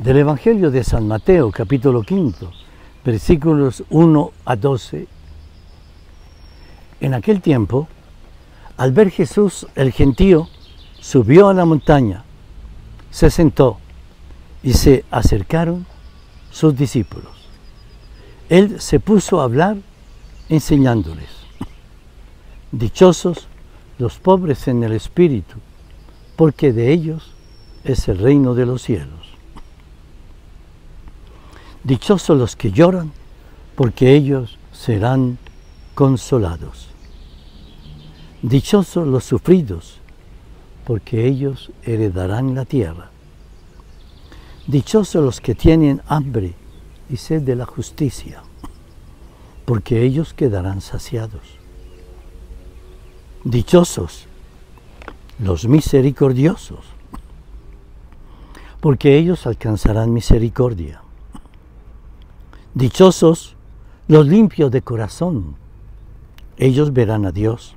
Del Evangelio de San Mateo, capítulo 5, versículos 1 a 12. En aquel tiempo, al ver Jesús el gentío, subió a la montaña, se sentó y se acercaron sus discípulos. Él se puso a hablar enseñándoles: dichosos los pobres en el espíritu, porque de ellos es el reino de los cielos. Dichosos los que lloran, porque ellos serán consolados. Dichosos los sufridos, porque ellos heredarán la tierra. Dichosos los que tienen hambre y sed de la justicia, porque ellos quedarán saciados. Dichosos los misericordiosos, porque ellos alcanzarán misericordia. Dichosos los limpios de corazón, ellos verán a Dios.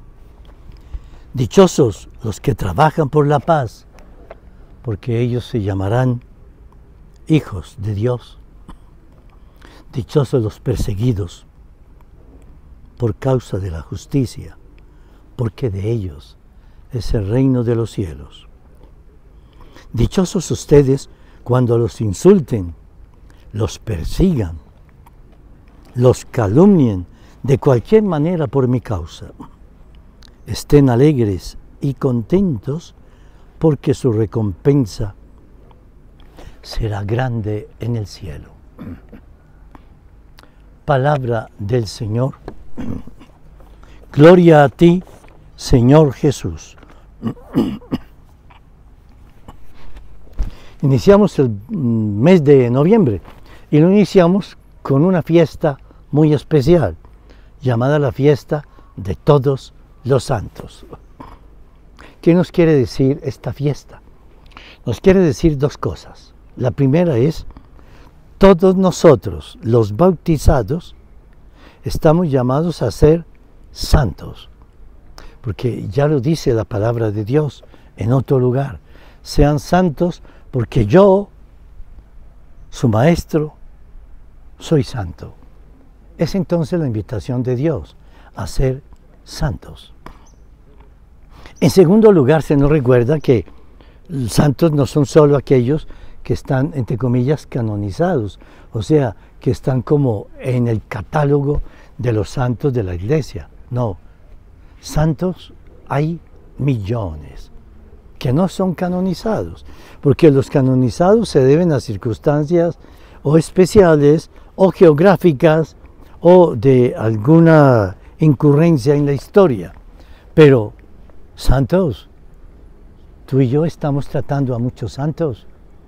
Dichosos los que trabajan por la paz, porque ellos se llamarán hijos de Dios. Dichosos los perseguidos por causa de la justicia, porque de ellos es el reino de los cielos. Dichosos ustedes cuando los insulten, los persigan, los calumnien de cualquier manera por mi causa. Estén alegres y contentos, porque su recompensa será grande en el cielo. Palabra del Señor. Gloria a ti, Señor Jesús. Iniciamos el mes de noviembre y lo iniciamos con una fiesta muy especial, llamada la fiesta de todos los santos. ¿Qué nos quiere decir esta fiesta? Nos quiere decir dos cosas. La primera es: todos nosotros, los bautizados, estamos llamados a ser santos, porque ya lo dice la palabra de Dios en otro lugar: sean santos porque yo, su maestro, soy santo. Es entonces la invitación de Dios a ser santos. En segundo lugar, se nos recuerda que santos no son solo aquellos que están, entre comillas, canonizados, o sea, que están como en el catálogo de los santos de la Iglesia. No, santos hay millones que no son canonizados, porque los canonizados se deben a circunstancias o especiales o geográficas o de alguna incurrencia en la historia. Pero santos, tú y yo estamos tratando a muchos santos.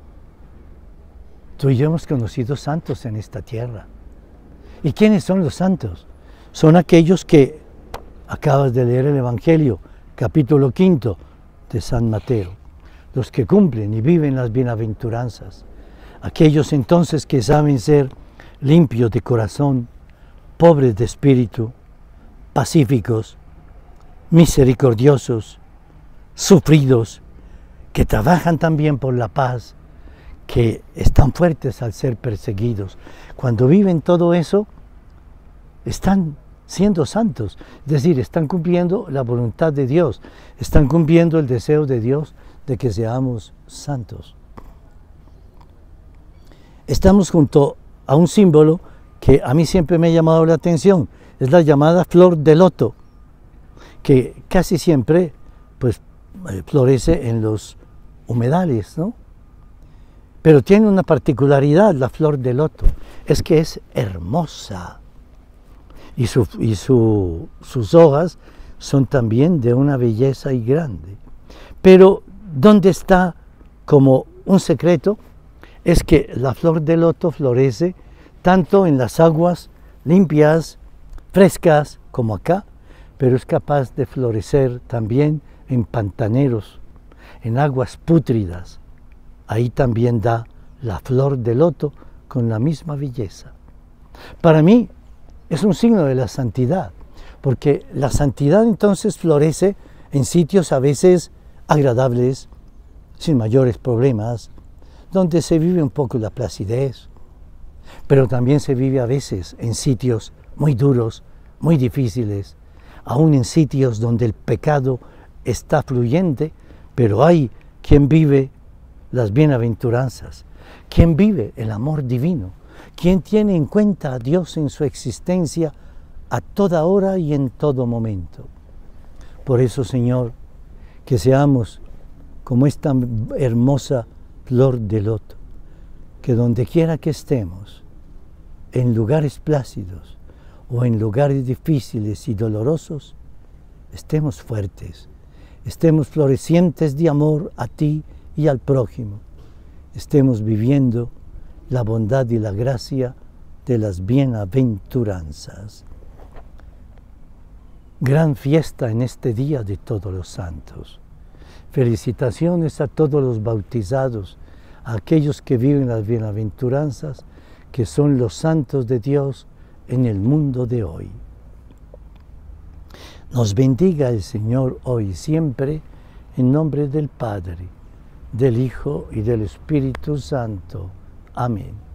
Tú y yo hemos conocido santos en esta tierra. ¿Y quiénes son los santos? Son aquellos que acabas de leer el Evangelio, capítulo 5 de San Mateo, los que cumplen y viven las bienaventuranzas, aquellos entonces que saben ser limpios de corazón, pobres de espíritu, pacíficos, misericordiosos, sufridos, que trabajan también por la paz, que están fuertes al ser perseguidos. Cuando viven todo eso, están siendo santos, es decir, están cumpliendo la voluntad de Dios, están cumpliendo el deseo de Dios de que seamos santos. Estamos junto a un símbolo que a mí siempre me ha llamado la atención, es la llamada flor de loto, que casi siempre pues, florece en los humedales, ¿no? Pero tiene una particularidad la flor de loto, es que es hermosa. Y sus hojas son también de una belleza y grande. Pero ¿dónde está como un secreto? Es que la flor de loto florece tanto en las aguas limpias, frescas, como acá, pero es capaz de florecer también en pantaneros, en aguas pútridas. Ahí también da la flor de loto con la misma belleza. Para mí, es un signo de la santidad, porque la santidad entonces florece en sitios a veces agradables, sin mayores problemas, donde se vive un poco la placidez, pero también se vive a veces en sitios muy duros, muy difíciles, aún en sitios donde el pecado está fluyente, pero hay quien vive las bienaventuranzas, quien vive el amor divino, quien tiene en cuenta a Dios en su existencia a toda hora y en todo momento. Por eso, Señor, que seamos como esta hermosa flor de loto, que donde quiera que estemos, en lugares plácidos o en lugares difíciles y dolorosos, estemos fuertes, estemos florecientes de amor a ti y al prójimo, estemos viviendo la bondad y la gracia de las bienaventuranzas. Gran fiesta en este día de todos los santos. Felicitaciones a todos los bautizados, a aquellos que viven las bienaventuranzas, que son los santos de Dios en el mundo de hoy. Nos bendiga el Señor hoy y siempre, en nombre del Padre, del Hijo y del Espíritu Santo. Amén.